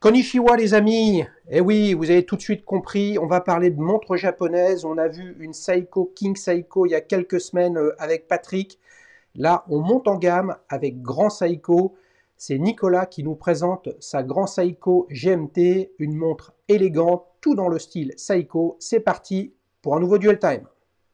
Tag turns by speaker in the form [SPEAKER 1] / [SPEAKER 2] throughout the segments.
[SPEAKER 1] Konnichiwa les amis. Eh oui, vous avez tout de suite compris, on va parler de montres japonaises. On a vu une Seiko King Seiko il y a quelques semaines avec Patrick. Là, on monte en gamme avec Grand Seiko. C'est Nicolas qui nous présente sa Grand Seiko GMT, une montre élégante, tout dans le style Seiko. C'est parti pour un nouveau Duel Time.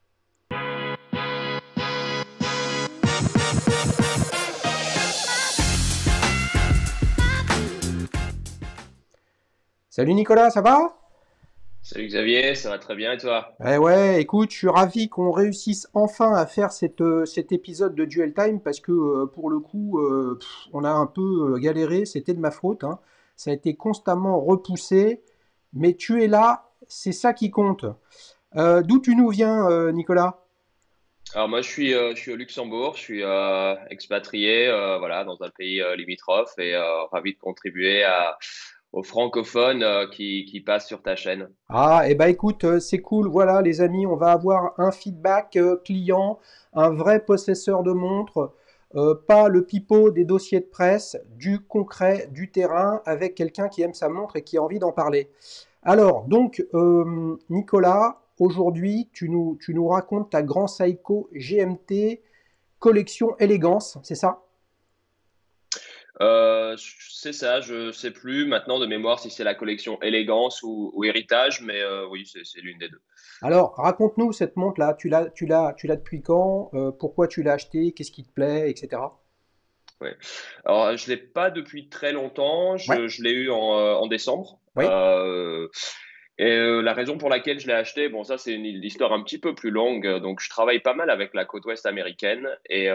[SPEAKER 1] Salut Nicolas, ça va?
[SPEAKER 2] Salut Xavier, ça va très bien et toi?
[SPEAKER 1] Eh ouais, écoute, je suis ravi qu'on réussisse enfin à faire cet épisode de Duel Time parce que pour le coup, on a un peu galéré, c'était de ma faute, hein. Ça a été constamment repoussé, mais tu es là, c'est ça qui compte. D'où tu nous viens, Nicolas?
[SPEAKER 2] Alors moi je suis au Luxembourg, je suis expatrié voilà dans un pays limitrophe et ravi de contribuer aux francophones qui passent sur ta chaîne.
[SPEAKER 1] Ah, eh ben écoute, c'est cool, voilà les amis, on va avoir un feedback client, un vrai possesseur de montre, pas le pipeau des dossiers de presse, du concret, du terrain, avec quelqu'un qui aime sa montre et qui a envie d'en parler. Alors, donc, Nicolas, aujourd'hui, tu nous racontes ta Grand Seiko GMT collection élégance, c'est ça?
[SPEAKER 2] C'est ça, je sais plus maintenant de mémoire si c'est la collection élégance ou héritage, mais oui c'est l'une des deux.
[SPEAKER 1] Alors, raconte-nous cette montre-là, tu l'as depuis quand? Pourquoi tu l'as achetée? Qu'est-ce qui te plaît, etc.
[SPEAKER 2] Ouais. Alors je l'ai pas depuis très longtemps,
[SPEAKER 1] Ouais,
[SPEAKER 2] je l'ai eu en décembre.
[SPEAKER 1] oui.
[SPEAKER 2] La raison pour laquelle je l'ai acheté, bon, ça, c'est une histoire un petit peu plus longue. Donc, je travaille pas mal avec la côte ouest américaine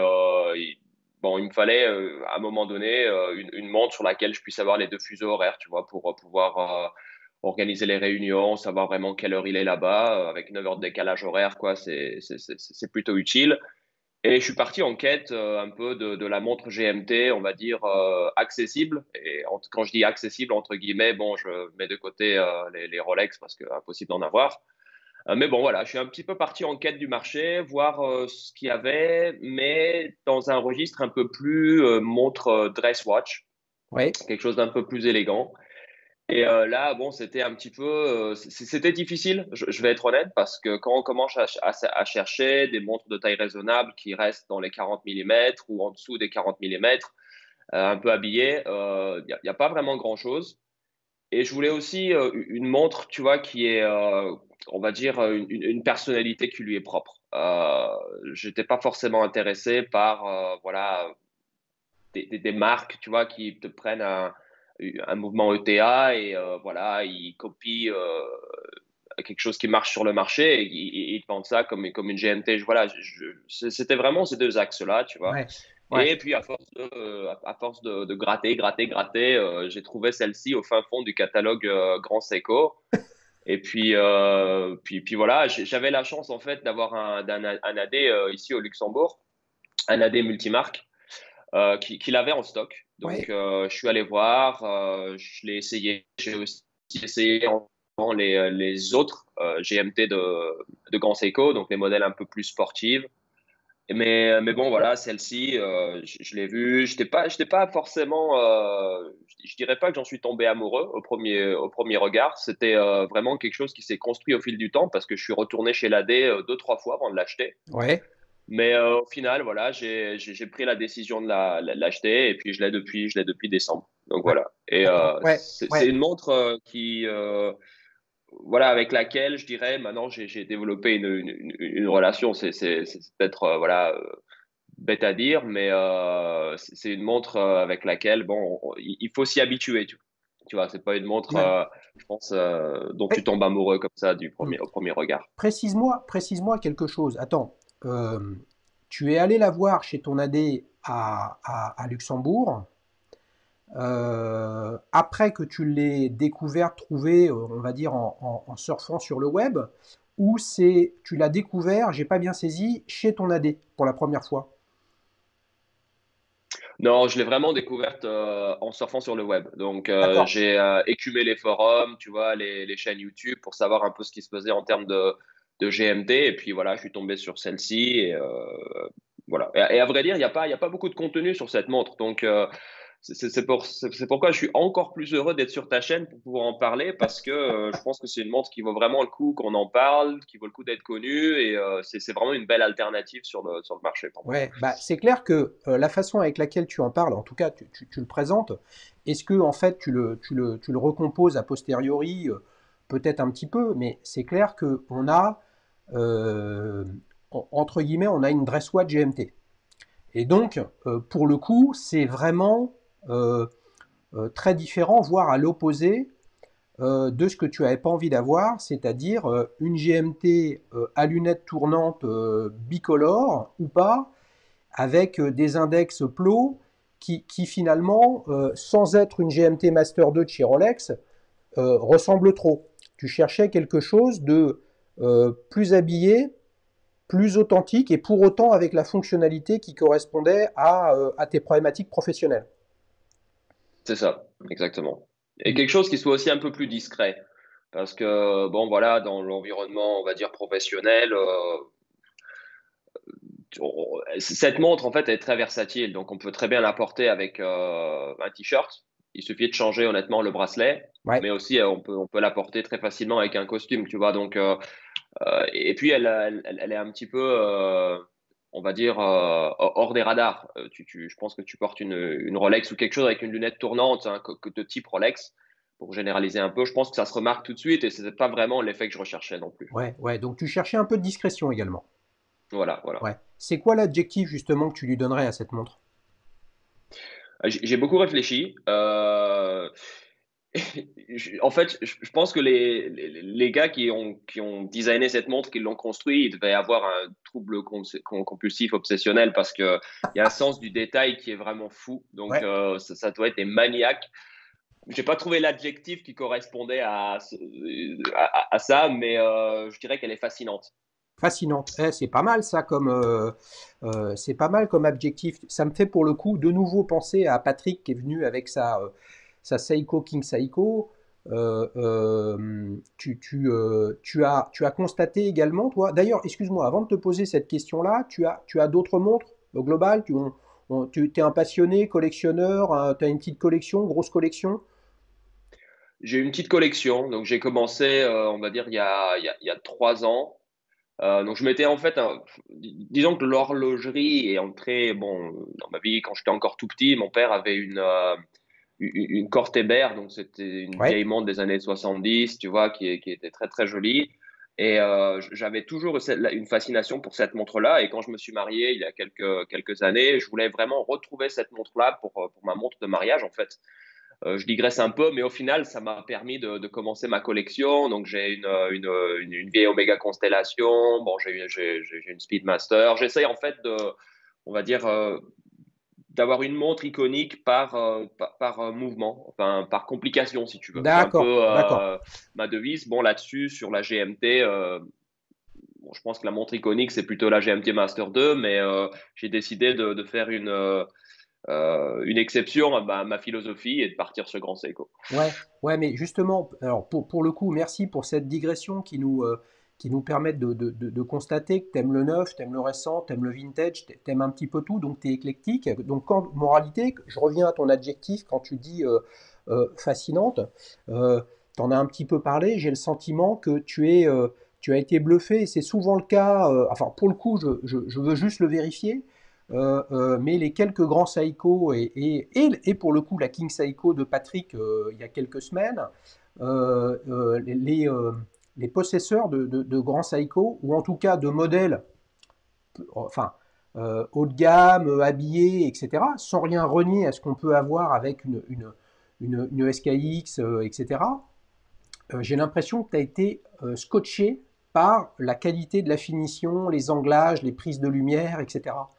[SPEAKER 2] bon, il me fallait à un moment donné une montre sur laquelle je puisse avoir les deux fuseaux horaires, tu vois, pour pouvoir organiser les réunions, savoir vraiment quelle heure il est là-bas. Avec 9 heures de décalage horaire, quoi, c'est plutôt utile. Et je suis parti en quête un peu de la montre GMT, on va dire accessible. Quand je dis accessible, entre guillemets, bon, je mets de côté les Rolex parce que impossible d'en avoir. Mais bon, voilà, je suis un petit peu parti en quête du marché, voir ce qu'il y avait, mais dans un registre un peu plus montre dress watch,
[SPEAKER 1] Oui.
[SPEAKER 2] quelque chose d'un peu plus élégant. Et là, bon, c'était un petit peu, c'était difficile, je vais être honnête, parce que quand on commence à chercher des montres de taille raisonnable qui restent dans les 40 millimètres ou en dessous des 40 millimètres, un peu habillées, y a pas vraiment grand-chose. Et je voulais aussi une montre, tu vois, qui est, on va dire, une personnalité qui lui est propre. J'étais pas forcément intéressé par, voilà, des marques, tu vois, qui te prennent un mouvement ETA et voilà, ils copient quelque chose qui marche sur le marché et ils te vendent ça comme une GMT. Voilà, c'était vraiment ces deux axes-là, tu vois.
[SPEAKER 1] Ouais, ouais.
[SPEAKER 2] Et puis à force de gratter, gratter, gratter, j'ai trouvé celle-ci au fin fond du catalogue Grand Seiko. Et puis voilà, j'avais la chance en fait d'avoir un AD ici au Luxembourg, un AD multimarque qu'il avait en stock. Donc,
[SPEAKER 1] Ouais.
[SPEAKER 2] je suis allé voir, je l'ai essayé. J'ai aussi essayé les autres GMT de Grand Seiko, donc les modèles un peu plus sportifs. Mais bon, voilà, celle-ci, je l'ai vue. J'étais pas forcément, je dirais pas que j'en suis tombé amoureux au premier regard. C'était vraiment quelque chose qui s'est construit au fil du temps parce que je suis retourné chez l'AD deux, trois fois avant de l'acheter.
[SPEAKER 1] Ouais.
[SPEAKER 2] Mais au final, voilà, j'ai pris la décision de l'acheter et puis je l'ai depuis décembre. Donc
[SPEAKER 1] D'ac-
[SPEAKER 2] voilà. Et
[SPEAKER 1] D'accord. Ouais.
[SPEAKER 2] c'est
[SPEAKER 1] Ouais.
[SPEAKER 2] une montre voilà, avec laquelle je dirais maintenant j'ai développé une relation. C'est peut-être voilà bête à dire, mais c'est une montre avec laquelle bon, il faut s'y habituer. Tu vois, c'est pas une montre,
[SPEAKER 1] Ouais.
[SPEAKER 2] je pense, dont tu
[SPEAKER 1] Ouais.
[SPEAKER 2] tombes amoureux comme ça
[SPEAKER 1] Hmm.
[SPEAKER 2] au premier regard.
[SPEAKER 1] Précise-moi quelque chose. Attends, euh, tu es allé la voir chez ton AD à Luxembourg. Après que tu l'aies découvert, trouvé, on va dire en surfant sur le web, ou c'est tu l'as découvert, j'ai pas bien saisi, chez ton AD pour la première fois.
[SPEAKER 2] Non, je l'ai vraiment découverte en surfant sur le web. Donc,
[SPEAKER 1] D'accord.
[SPEAKER 2] j'ai écumé les forums, tu vois, les chaînes YouTube pour savoir un peu ce qui se faisait en termes de GMT. Et puis voilà, je suis tombé sur celle-ci. Et, voilà. Et à vrai dire, il y a pas beaucoup de contenu sur cette montre. Donc, c'est pourquoi je suis encore plus heureux d'être sur ta chaîne pour pouvoir en parler parce que je pense que c'est une montre qui vaut vraiment le coup qu'on en parle, qui vaut le coup d'être connue et c'est vraiment une belle alternative sur le marché pour moi.
[SPEAKER 1] Ouais, bah, c'est clair que la façon avec laquelle tu en parles, en tout cas tu le présentes, est-ce que en fait tu le recomposes a posteriori, peut-être un petit peu, mais c'est clair que on a, euh, entre guillemets, on a une dress watch GMT. Et donc, pour le coup, c'est vraiment euh, très différent, voire à l'opposé de ce que tu n'avais pas envie d'avoir, c'est-à-dire une GMT à lunettes tournantes bicolores ou pas, avec des index plots qui finalement, sans être une GMT Master 2 de chez Rolex, ressemble trop. Tu cherchais quelque chose de plus habillé, plus authentique et pour autant avec la fonctionnalité qui correspondait à tes problématiques professionnelles.
[SPEAKER 2] C'est ça, exactement. Et quelque chose qui soit aussi un peu plus discret. Parce que, bon, voilà, dans l'environnement, on va dire, professionnel, cette montre, en fait, elle est très versatile. Donc, on peut très bien la porter avec un t-shirt. Il suffit de changer, honnêtement, le bracelet.
[SPEAKER 1] Ouais,
[SPEAKER 2] Mais aussi, on peut la porter très facilement avec un costume, tu vois. Donc, et puis, elle est un petit peu, on va dire, hors des radars. Je pense que tu portes une Rolex ou quelque chose avec une lunette tournante, hein, de type Rolex, pour généraliser un peu. Je pense que ça se remarque tout de suite et c'est pas vraiment l'effet que je recherchais non plus.
[SPEAKER 1] ouais, ouais. Donc tu cherchais un peu de discrétion également.
[SPEAKER 2] Voilà, voilà.
[SPEAKER 1] Ouais. C'est quoi l'adjectif justement que tu lui donnerais à cette montre?
[SPEAKER 2] J'ai beaucoup réfléchi. En fait, je pense que les gars qui ont designé cette montre, qui l'ont construit, ils devaient avoir un trouble compulsif obsessionnel parce qu'il y a un sens du détail qui est vraiment fou. Donc,
[SPEAKER 1] Ouais.
[SPEAKER 2] ça doit être des maniaques. J'ai pas trouvé l'adjectif qui correspondait à ça, mais je dirais qu'elle est fascinante.
[SPEAKER 1] Fascinante. C'est pas mal ça c'est pas mal comme adjectif. Ça me fait pour le coup de nouveau penser à Patrick qui est venu avec sa Seiko King Seiko. Tu as constaté également, toi. D'ailleurs, excuse-moi, avant de te poser cette question-là, tu as d'autres montres au global? Tu es un passionné, collectionneur, tu as une petite collection, grosse collection?
[SPEAKER 2] J'ai une petite collection, donc j'ai commencé, on va dire, il y a 3 ans. Donc je m'étais en fait, disons que l'horlogerie est entrée, bon, dans ma vie quand j'étais encore tout petit. Mon père avait une Cortébert, donc c'était une
[SPEAKER 1] Ouais.
[SPEAKER 2] vieille montre des années 70, tu vois, qui était très très jolie. Et j'avais toujours une fascination pour cette montre-là. Et quand je me suis marié il y a quelques années, je voulais vraiment retrouver cette montre-là pour ma montre de mariage, en fait. Je digresse un peu, mais au final, ça m'a permis de commencer ma collection. Donc, j'ai une vieille Omega Constellation. Bon, j'ai une Speedmaster. J'essaye en fait on va dire, d'avoir une montre iconique par mouvement, enfin par complication, si tu veux. C'est un
[SPEAKER 1] D'accord,
[SPEAKER 2] peu
[SPEAKER 1] d'accord.
[SPEAKER 2] ma devise. Bon, là-dessus, sur la GMT, bon, je pense que la montre iconique, c'est plutôt la GMT Master 2, mais j'ai décidé de faire une exception à ma philosophie et de partir sur Grand Seiko.
[SPEAKER 1] Ouais, ouais, mais justement, alors pour le coup, merci pour cette digression qui nous permet de constater que t'aimes le neuf, t'aimes le récent, t'aimes le vintage, t'aimes un petit peu tout, donc t'es éclectique. Donc, moralité, je reviens à ton adjectif quand tu dis fascinante, euh, t'en as un petit peu parlé, j'ai le sentiment que tu as été bluffé, et c'est souvent le cas, enfin pour le coup, je veux juste le vérifier, mais les quelques grands Saiko et pour le coup la King Saiko de Patrick il y a quelques semaines, euh, euh, les, euh, les possesseurs de grands Saiko, ou en tout cas de modèles enfin, haut de gamme, habillés, etc., sans rien renier à ce qu'on peut avoir avec une SKX, etc., j'ai l'impression que tu as été scotché par la qualité de la finition, les anglages, les prises de lumière, etc.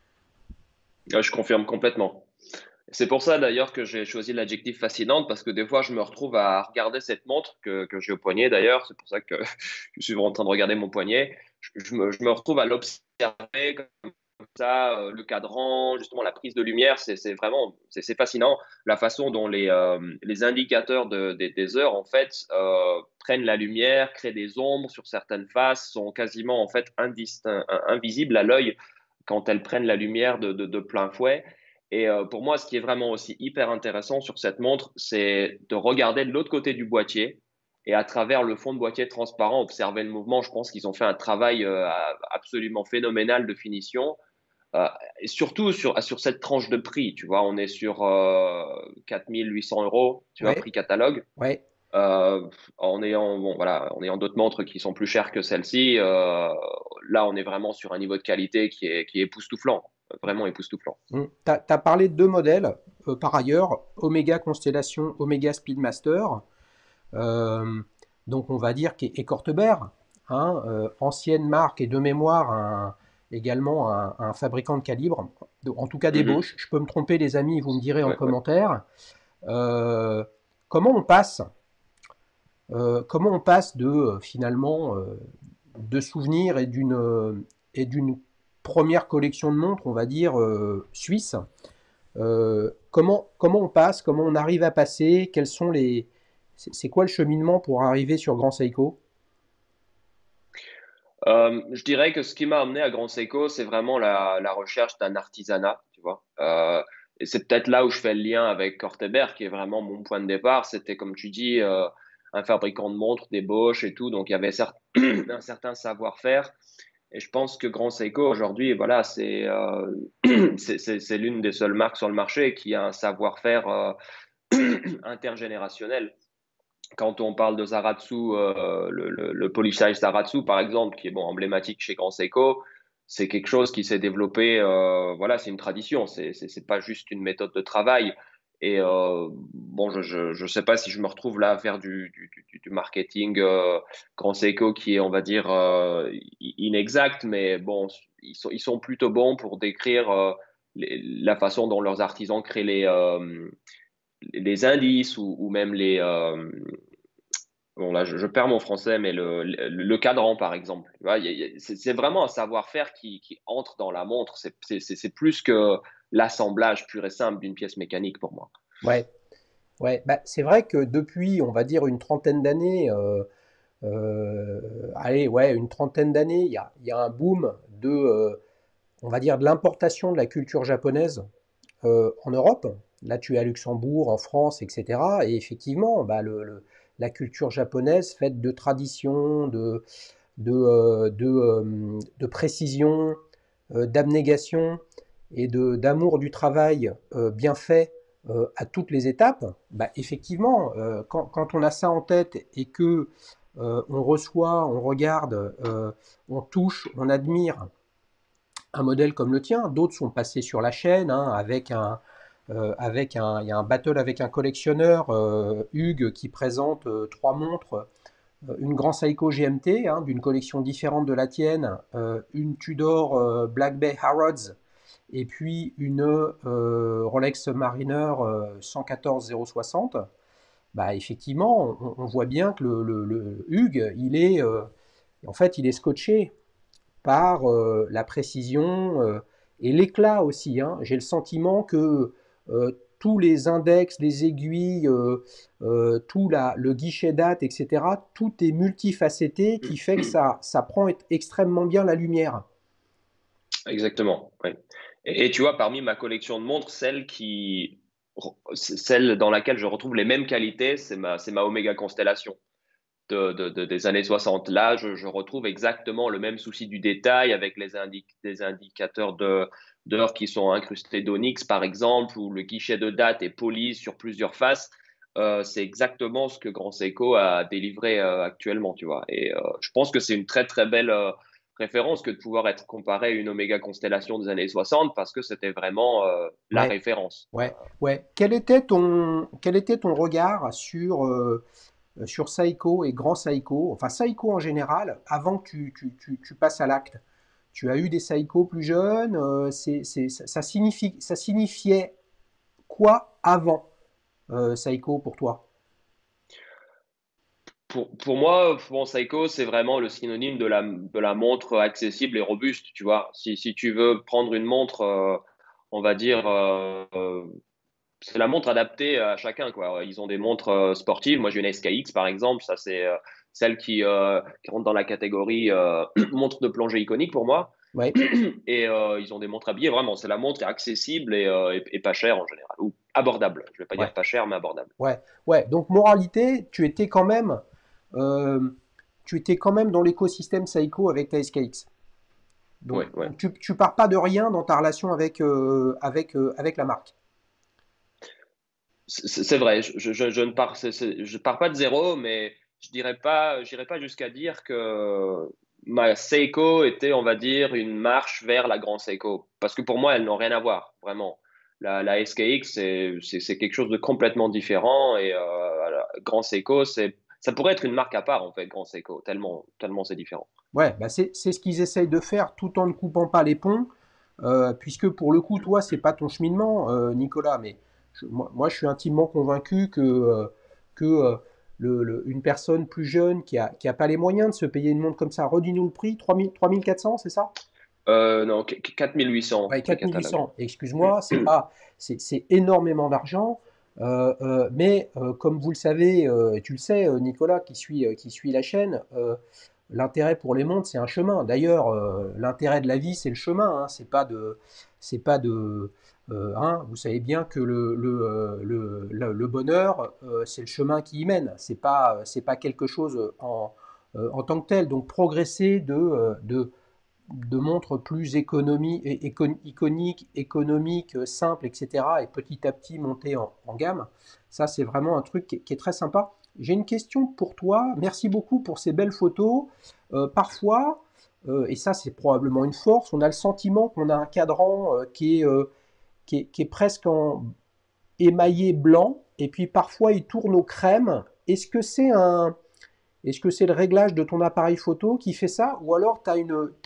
[SPEAKER 2] Je confirme complètement. C'est pour ça d'ailleurs que j'ai choisi l'adjectif fascinante parce que des fois je me retrouve à regarder cette montre que j'ai au poignet d'ailleurs. C'est pour ça que je suis en train de regarder mon poignet. Je me retrouve à l'observer comme ça, le cadran, justement la prise de lumière. C'est vraiment c'est fascinant la façon dont les indicateurs des heures en fait prennent la lumière, créent des ombres sur certaines faces, sont quasiment en fait invisibles à l'œil quand elles prennent la lumière de plein fouet. Et pour moi, ce qui est vraiment aussi hyper intéressant sur cette montre, c'est de regarder de l'autre côté du boîtier et à travers le fond de boîtier transparent, observer le mouvement. Je pense qu'ils ont fait un travail absolument phénoménal de finition. Euh, et surtout sur cette tranche de prix, tu vois, on est sur 4 800 euros, tu vois,
[SPEAKER 1] Ouais,
[SPEAKER 2] prix catalogue.
[SPEAKER 1] ouais.
[SPEAKER 2] Bon, voilà, en ayant d'autres montres qui sont plus chères que celle-ci, là, on est vraiment sur un niveau de qualité qui est époustouflant, vraiment époustouflant.
[SPEAKER 1] Tu as parlé de deux modèles, par ailleurs, Omega Constellation, Omega Speedmaster. Euh, donc on va dire et Cortebert, hein, ancienne marque et de mémoire également un fabricant de calibre, en tout cas
[SPEAKER 2] Mhm.
[SPEAKER 1] d'ébauche. Je peux me tromper les amis, vous me direz en
[SPEAKER 2] Ouais, ouais.
[SPEAKER 1] commentaire. Euh, comment on passe comment on passe de finalement de souvenirs et d'une première collection de montres, on va dire suisse. Comment on passe, comment on arrive à passer, quels sont les, c'est quoi le cheminement pour arriver sur Grand Seiko?
[SPEAKER 2] Je dirais que ce qui m'a amené à Grand Seiko, c'est vraiment la recherche d'un artisanat, tu vois. Et c'est peut-être là où je fais le lien avec Cortebert, qui est vraiment mon point de départ. C'était, comme tu dis, un fabricant de montres, des Bosch et tout. Donc, il y avait un certain savoir-faire. Et je pense que Grand Seiko, aujourd'hui, voilà, c'est l'une des seules marques sur le marché qui a un savoir-faire intergénérationnel. Quand on parle de Zaratsu, le Polyshice Zaratsu, par exemple, qui est bon, emblématique chez Grand Seiko, c'est quelque chose qui s'est développé, voilà, c'est une tradition, c'est pas juste une méthode de travail. Et bon, je sais pas si je me retrouve là à faire du marketing Grand Seiko qui est, on va dire, inexact, mais bon, ils sont plutôt bons pour décrire la façon dont leurs artisans créent les indices ou même bon, là, je perds mon français, mais le cadran, par exemple. Tu vois, c'est vraiment un savoir-faire qui entre dans la montre. C'est plus que l'assemblage pur et simple d'une pièce mécanique pour moi.
[SPEAKER 1] Ouais, ouais. Bah, c'est vrai que depuis, on va dire une trentaine d'années, allez, ouais, une trentaine d'années, il y a un boom on va dire, de l'importation de la culture japonaise en Europe. Là, tu es à Luxembourg, en France, etc. Et effectivement, bah, la culture japonaise faite de tradition, de précision, d'abnégation et d'amour du travail bien fait à toutes les étapes, bah, effectivement, quand on a ça en tête et que on reçoit, on regarde, on touche, on admire un modèle comme le tien. D'autres sont passés sur la chaîne hein, il y a un battle avec un collectionneur, Hugues, qui présente trois montres. Une Grand Seiko GMT hein, d'une collection différente de la tienne, une Tudor Black Bay Harrods et puis une Rolex Mariner 114 060. Bah, effectivement, on voit bien que le Hugues, en fait, il est scotché par la précision et l'éclat aussi, hein. J'ai le sentiment que tous les index, les aiguilles, le guichet date, etc., tout est multifacetté qui fait que ça prend extrêmement bien la lumière.
[SPEAKER 2] Exactement. Oui. Et tu vois, parmi ma collection de montres, celle dans laquelle je retrouve les mêmes qualités, c'est ma Omega Constellation. Des années 60. Là, je retrouve exactement le même souci du détail avec des indicateurs d'heure qui sont incrustés d'onyx, par exemple, où le guichet de date est poli sur plusieurs faces. C'est exactement ce que Grand Seiko a délivré actuellement, tu vois. Et je pense que c'est une très, très belle référence que de pouvoir être comparé à une Omega Constellation des années 60 parce que c'était vraiment la
[SPEAKER 1] Ouais,
[SPEAKER 2] référence.
[SPEAKER 1] ouais, ouais. Quel était ton regard sur Saiko et Grand Saiko, enfin Saiko en général, avant que tu passes à l'acte? Tu as eu des Saiko plus jeunes, ça signifiait quoi avant Saiko pour toi?
[SPEAKER 2] Pour moi, bon, Seiko, c'est vraiment le synonyme de la montre accessible et robuste, tu vois. Si tu veux prendre une montre, on va dire, c'est la montre adaptée à chacun, quoi. Ils ont des montres sportives. Moi, j'ai une SKX, par exemple. Ça, c'est celle qui rentre dans la catégorie montre de plongée iconique pour moi.
[SPEAKER 1] Ouais,
[SPEAKER 2] Et ils ont des montres habillées, vraiment, c'est la montre qui est accessible et pas chère en général, ou abordable. Je vais pas
[SPEAKER 1] ouais,
[SPEAKER 2] dire pas cher, mais abordable.
[SPEAKER 1] ouais, ouais. Donc, moralité, euh, tu étais quand même dans l'écosystème Seiko avec ta SKX.
[SPEAKER 2] Ouais, ouais.
[SPEAKER 1] Donc tu pars pas de rien dans ta relation avec la marque.
[SPEAKER 2] C'est vrai, je ne pars, je pars pas de zéro, mais j'irai pas jusqu'à dire que ma Seiko était, on va dire, une marche vers la grande Seiko. Parce que pour moi, elles n'ont rien à voir, vraiment. La SKX, c'est quelque chose de complètement différent et la Grand Seiko, ça pourrait être une marque à part, en fait, Grand Seiko, tellement c'est différent.
[SPEAKER 1] Ouais, bah c'est ce qu'ils essayent de faire tout en ne coupant pas les ponts, puisque pour le coup, toi, c'est pas ton cheminement, Nicolas, mais moi, je suis intimement convaincu que une personne plus jeune qui a pas les moyens de se payer une montre comme ça, redis-nous le prix, 3400, c'est ça?
[SPEAKER 2] Non, 4800,
[SPEAKER 1] Ouais,
[SPEAKER 2] c'est catalogue.
[SPEAKER 1] 4800, excuse-moi, c'est énormément d'argent, mais comme vous le savez, et tu le sais, Nicolas, qui suit la chaîne, l'intérêt pour les montres, c'est un chemin. D'ailleurs, l'intérêt de la vie, c'est le chemin, hein, c'est pas de, hein, vous savez bien que le bonheur, c'est le chemin qui y mène. C'est pas quelque chose en tant que tel. Donc, progresser de montres plus iconiques, économiques, simples, etc. et petit à petit monter en gamme. Ça, c'est vraiment un truc qui est très sympa. J'ai une question pour toi. Merci beaucoup pour ces belles photos. Parfois, et ça c'est probablement une force, on a le sentiment qu'on a un cadran qui est presque en émaillé blanc, et puis parfois il tourne au crème. Est-ce que c'est le réglage de ton appareil photo qui fait ça, ou alors tu as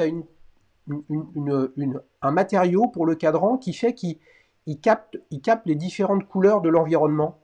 [SPEAKER 1] un matériau pour le cadran qui fait qu'il il capte les différentes couleurs de l'environnement.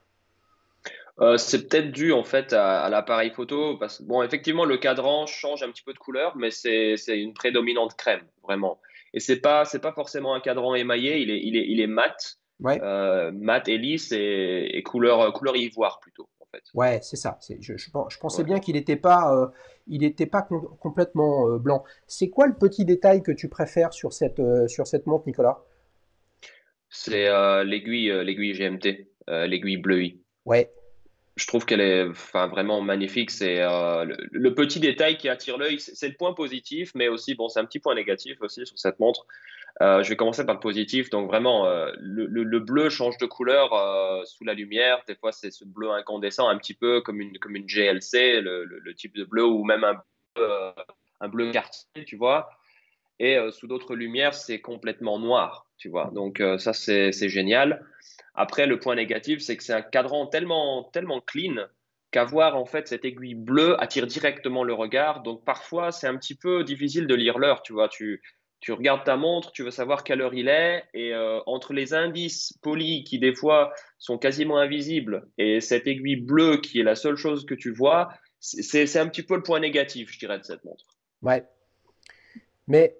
[SPEAKER 2] C'est peut-être dû en fait à l'appareil photo parce que bon effectivement le cadran change un petit peu de couleur mais c'est une prédominante crème vraiment et c'est pas forcément un cadran émaillé il est mat
[SPEAKER 1] Ouais,
[SPEAKER 2] mat et lisse et couleur ivoire plutôt en fait.
[SPEAKER 1] ouais, c'est ça. Je pensais
[SPEAKER 2] Ouais.
[SPEAKER 1] bien il était pas complètement blanc. C'est quoi le petit détail que tu préfères sur cette montre, Nicolas?
[SPEAKER 2] C'est l'aiguille GMT l'aiguille bleuie.
[SPEAKER 1] Ouais,
[SPEAKER 2] Je trouve qu'elle est enfin vraiment magnifique. C'est le petit détail qui attire l'œil. C'est le point positif, mais aussi bon, c'est un petit point négatif aussi sur cette montre. Je vais commencer par le positif. Donc vraiment, le bleu change de couleur sous la lumière. Des fois, c'est ce bleu incandescent, un petit peu comme une GLC, le type de bleu, ou même un bleu quartz, tu vois. Et sous d'autres lumières, c'est complètement noir, tu vois. Donc ça, c'est génial. Après, le point négatif, c'est que c'est un cadran tellement clean qu'avoir en fait cette aiguille bleue attire directement le regard. Donc parfois, c'est un petit peu difficile de lire l'heure, tu vois. Tu regardes ta montre, tu veux savoir quelle heure il est, et entre les indices polis qui des fois sont quasiment invisibles et cette aiguille bleue qui est la seule chose que tu vois, c'est un petit peu le point négatif, je dirais, de cette montre.
[SPEAKER 1] ouais. Mais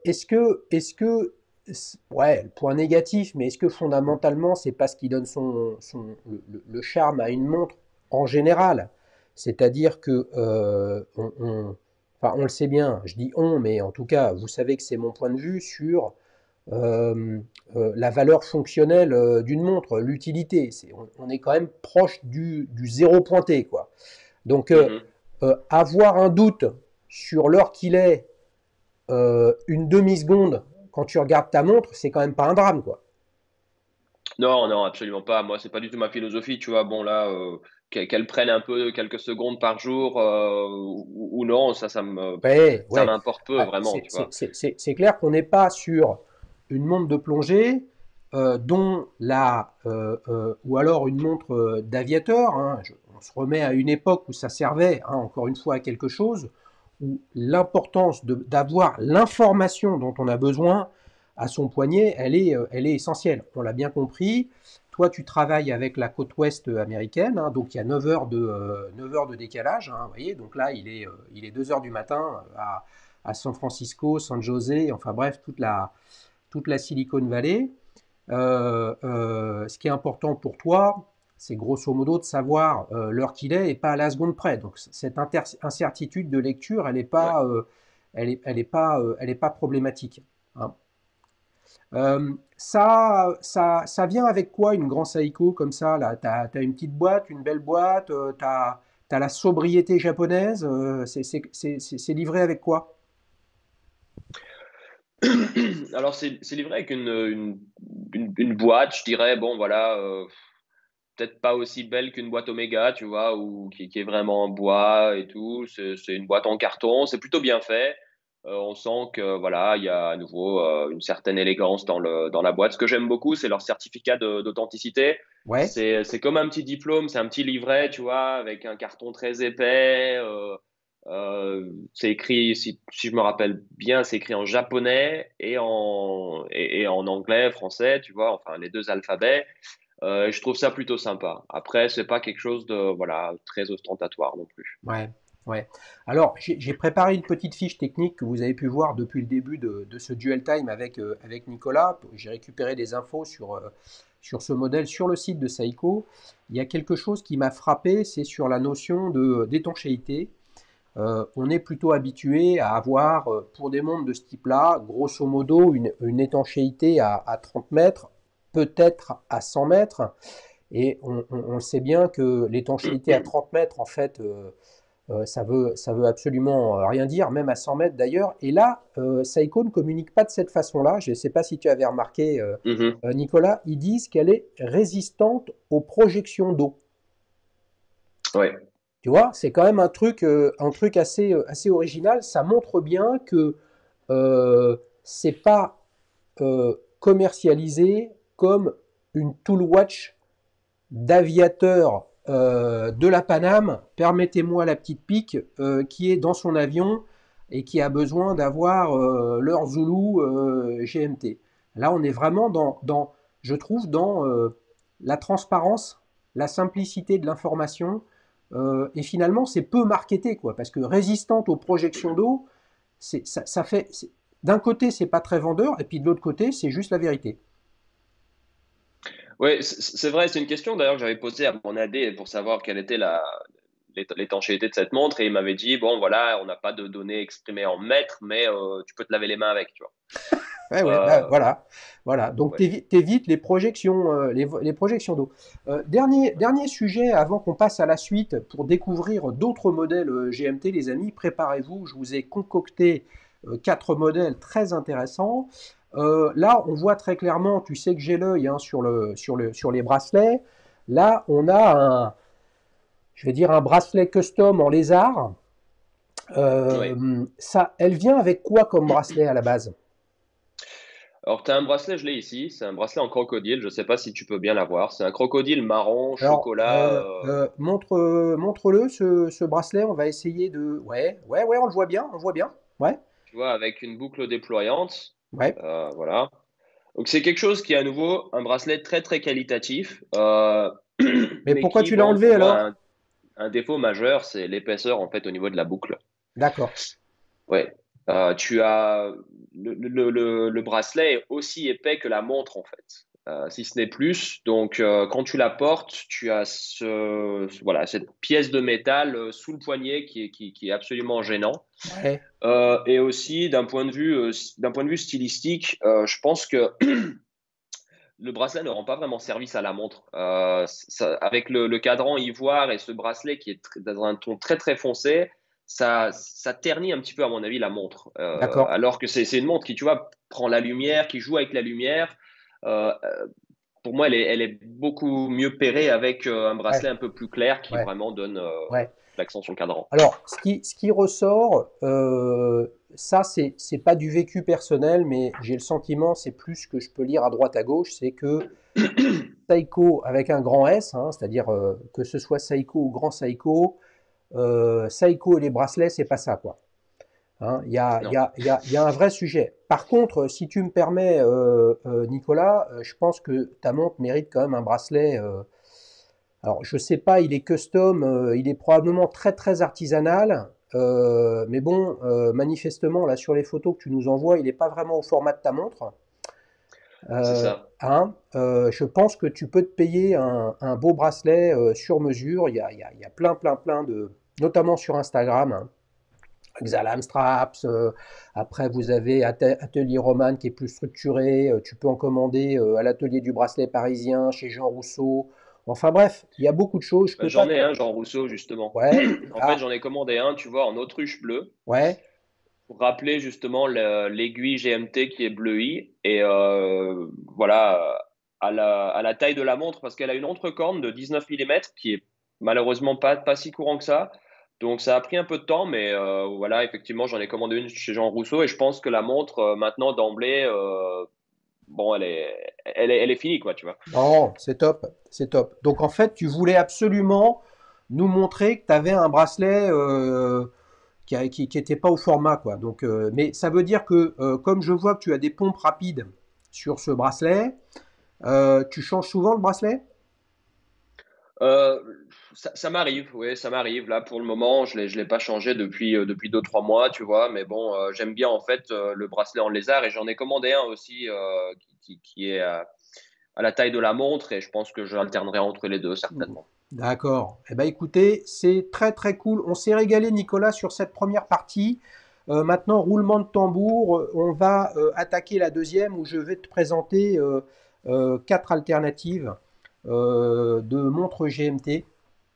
[SPEAKER 1] ouais, le point négatif, mais est-ce que fondamentalement, c'est pas ce qui donne le charme à une montre en général? C'est-à-dire que, enfin, on le sait bien, je dis on, mais en tout cas, vous savez que c'est mon point de vue sur la valeur fonctionnelle d'une montre, l'utilité. On est quand même proche du zéro pointé, quoi. Donc,
[SPEAKER 2] Mhm.
[SPEAKER 1] avoir un doute sur l'heure qu'il est une demi-seconde quand tu regardes ta montre, c'est quand même pas un drame, quoi.
[SPEAKER 2] Non, non, absolument pas. Moi, c'est pas du tout ma philosophie, tu vois. Bon, là, qu'elle prenne un peu quelques secondes par jour ou non,
[SPEAKER 1] Ouais,
[SPEAKER 2] ça
[SPEAKER 1] ouais.
[SPEAKER 2] m'importe peu, vraiment, tu vois.
[SPEAKER 1] C'est clair qu'on n'est pas sur une montre de plongée ou alors une montre d'aviateur, hein. On se remet à une époque où ça servait, hein, encore une fois, à quelque chose, où l'importance d'avoir l'information dont on a besoin à son poignet, elle est essentielle. On l'a bien compris. Toi, tu travailles avec la côte ouest américaine, hein, donc il y a 9 heures de décalage, hein, vous voyez, donc là, il est 2 heures du matin à San Francisco, San José, enfin bref, toute la Silicon Valley. Ce qui est important pour toi, c'est grosso modo de savoir l'heure qu'il est et pas à la seconde près. Donc cette incertitude de lecture, elle est pas problématique, hein. Ça vient avec quoi une Grand Seiko comme ça là? T'as une petite boîte, une belle boîte, t'as la sobriété japonaise, c'est livré avec quoi?
[SPEAKER 2] Alors, c'est livré avec une boîte, je dirais, bon, voilà, peut-être pas aussi belle qu'une boîte Omega, tu vois, ou qui est vraiment en bois et tout. C'est une boîte en carton, c'est plutôt bien fait. On sent que, voilà, il y a à nouveau une certaine élégance dans la boîte. Ce que j'aime beaucoup, c'est leur certificat d'authenticité.
[SPEAKER 1] Ouais,
[SPEAKER 2] C'est comme un petit diplôme, c'est un petit livret, tu vois, avec un carton très épais. C'est écrit, si je me rappelle bien, c'est écrit en japonais et en anglais, français, tu vois, enfin les deux alphabets. Je trouve ça plutôt sympa. Après, c'est pas quelque chose de voilà très ostentatoire non plus.
[SPEAKER 1] ouais, ouais. Alors, j'ai préparé une petite fiche technique que vous avez pu voir depuis le début de ce duel time avec Nicolas. J'ai récupéré des infos sur ce modèle sur le site de Seiko. Il y a quelque chose qui m'a frappé, c'est sur la notion d'étanchéité. On est plutôt habitué à avoir, pour des montres de ce type-là, grosso modo, une étanchéité à 30 mètres, peut-être à 100 mètres. Et on sait bien que l'étanchéité à 30 mètres, en fait, ça veut absolument rien dire, même à 100 mètres d'ailleurs. Et là, Seiko ne communique pas de cette façon-là. Je ne sais pas si tu avais remarqué,
[SPEAKER 2] Mhm.
[SPEAKER 1] Nicolas, ils disent qu'elle est résistante aux projections d'eau.
[SPEAKER 2] Ouais.
[SPEAKER 1] Tu vois, c'est quand même un truc assez original. Ça montre bien que c'est pas commercialisé comme une tool watch d'aviateur de la Paname, permettez-moi la petite pique, qui est dans son avion et qui a besoin d'avoir l'heure Zulu GMT. Là, on est vraiment je trouve, dans la transparence, la simplicité de l'information, et finalement, c'est peu marketé, quoi, parce que résistante aux projections d'eau, ça fait, d'un côté, c'est pas très vendeur, et puis de l'autre côté, c'est juste la vérité.
[SPEAKER 2] Ouais, c'est vrai, c'est une question d'ailleurs que j'avais posée à mon AD pour savoir quelle était l'étanchéité de cette montre et il m'avait dit, bon voilà, on n'a pas de données exprimées en mètres, mais tu peux te laver les mains avec, tu vois.
[SPEAKER 1] Ouais, ouais, bah,
[SPEAKER 2] Euh,
[SPEAKER 1] voilà, voilà. Donc
[SPEAKER 2] ouais.
[SPEAKER 1] t'évites les projections, les projections d'eau. Dernier sujet avant qu'on passe à la suite pour découvrir d'autres modèles GMT, les amis. Préparez-vous, je vous ai concocté quatre modèles très intéressants. Là, on voit très clairement, tu sais que j'ai l'œil hein, sur les bracelets. Là, on a je vais dire un bracelet custom en lézard.
[SPEAKER 2] Ouais.
[SPEAKER 1] Elle vient avec quoi comme bracelet à la base?
[SPEAKER 2] Alors, tu as un bracelet, je l'ai ici, c'est un bracelet en crocodile, je sais pas si tu peux bien l'avoir. C'est un crocodile marron,
[SPEAKER 1] Alors,
[SPEAKER 2] chocolat.
[SPEAKER 1] montre-le, ce bracelet. On va essayer de. Ouais, ouais, ouais, on le voit bien, on le voit bien. Ouais,
[SPEAKER 2] Tu vois, avec une boucle déployante.
[SPEAKER 1] ouais.
[SPEAKER 2] Voilà. Donc c'est quelque chose qui est à nouveau un bracelet très très qualitatif,
[SPEAKER 1] Mais
[SPEAKER 2] mais
[SPEAKER 1] pourquoi
[SPEAKER 2] qui,
[SPEAKER 1] tu l'as
[SPEAKER 2] bon,
[SPEAKER 1] enlevé
[SPEAKER 2] pour moi,
[SPEAKER 1] alors?
[SPEAKER 2] un défaut majeur, c'est l'épaisseur en fait au niveau de la boucle.
[SPEAKER 1] D'accord.
[SPEAKER 2] Ouais. Tu as le bracelet est aussi épais que la montre en fait, si ce n'est plus. Donc quand tu la portes, tu as voilà cette pièce de métal sous le poignet qui est absolument gênant.
[SPEAKER 1] Ouais,
[SPEAKER 2] Et aussi d'un point de vue stylistique, je pense que le bracelet ne rend pas vraiment service à la montre. Avec le cadran ivoire et ce bracelet qui est dans un ton très très foncé, ça ternit un petit peu à mon avis la montre.
[SPEAKER 1] d'accord.
[SPEAKER 2] Alors que c'est une montre qui, tu vois, prend la lumière, qui joue avec la lumière. Pour moi, elle est beaucoup mieux pairée avec un
[SPEAKER 1] Ouais,
[SPEAKER 2] bracelet un peu plus clair qui
[SPEAKER 1] ouais,
[SPEAKER 2] vraiment donne
[SPEAKER 1] ouais.
[SPEAKER 2] l'accent sur le cadran.
[SPEAKER 1] Alors, ce qui ressort, ça, c'est pas du vécu personnel, mais j'ai le sentiment, c'est plus ce que je peux lire à droite à gauche, c'est que Seiko avec un grand S, hein, c'est-à-dire que ce soit Seiko ou grand Seiko, Seiko et les bracelets, c'est pas ça, quoi. Hein,
[SPEAKER 2] Non.
[SPEAKER 1] il y a un vrai sujet. Par contre, si tu me permets, Nicolas, je pense que ta montre mérite quand même un bracelet. Alors, je sais pas, il est custom, il est probablement très très artisanal. Mais bon, manifestement, là sur les photos que tu nous envoies, il n'est pas vraiment au format de ta montre.
[SPEAKER 2] C'est ça.
[SPEAKER 1] Je pense que tu peux te payer un beau bracelet sur mesure. Il y a plein, plein, plein de, notamment sur Instagram, hein, Xalam Straps. Après, vous avez Atelier Roman qui est plus structuré. Tu peux en commander à l'atelier du bracelet parisien, chez Jean Rousseau. Enfin bref, il y a beaucoup de choses. Je
[SPEAKER 2] Bah,
[SPEAKER 1] peux pas.
[SPEAKER 2] j'en ai un, Jean Rousseau, justement.
[SPEAKER 1] Ouais,
[SPEAKER 2] En fait,
[SPEAKER 1] ah,
[SPEAKER 2] j'en ai commandé un, tu vois, en autruche bleue,
[SPEAKER 1] ouais,
[SPEAKER 2] pour rappeler justement l'aiguille GMT qui est bleuie. Et voilà, à la taille de la montre, parce qu'elle a une entrecorne de 19 mm qui est malheureusement pas si courant que ça. Donc ça a pris un peu de temps, mais voilà, effectivement, j'en ai commandé une chez Jean Rousseau et je pense que la montre, maintenant, d'emblée, bon, elle est finie, quoi, tu vois.
[SPEAKER 1] bon, c'est top, c'est top. Donc en fait, tu voulais absolument nous montrer que tu avais un bracelet qui était pas au format, quoi. Donc, mais ça veut dire que comme je vois que tu as des pompes rapides sur ce bracelet, tu changes souvent le bracelet?
[SPEAKER 2] Euh, ça m'arrive, oui, ça m'arrive. Là, pour le moment, je l'ai pas changé depuis 2, 3 mois, tu vois. Mais bon, j'aime bien en fait le bracelet en lézard et j'en ai commandé un aussi qui est à la taille de la montre et je pense que je alternerai entre les deux certainement.
[SPEAKER 1] D'accord. Eh ben écoutez, c'est très très cool. On s'est régalé, Nicolas, sur cette première partie. Maintenant, roulement de tambour, on va attaquer la deuxième où je vais te présenter quatre alternatives de montres GMT.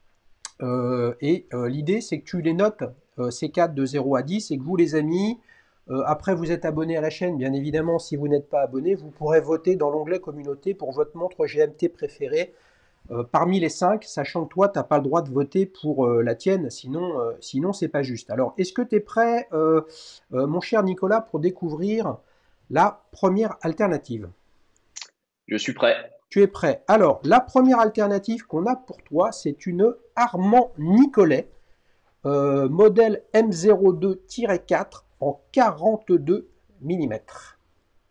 [SPEAKER 1] L'idée, c'est que tu les notes, ces quatre de 0 à 10, et que vous, les amis, après vous êtes abonné à la chaîne, bien évidemment, si vous n'êtes pas abonné, vous pourrez voter dans l'onglet communauté pour votre montre GMT préférée parmi les 5, sachant que toi, tu n'as pas le droit de voter pour la tienne, sinon c'est pas juste. Alors, est-ce que tu es prêt, mon cher Nicolas, pour découvrir la première alternative?
[SPEAKER 2] Je suis prêt.
[SPEAKER 1] Tu es prêt. Alors, la première alternative qu'on a pour toi, c'est une Armand Nicolet, modèle M02-4 en 42 mm.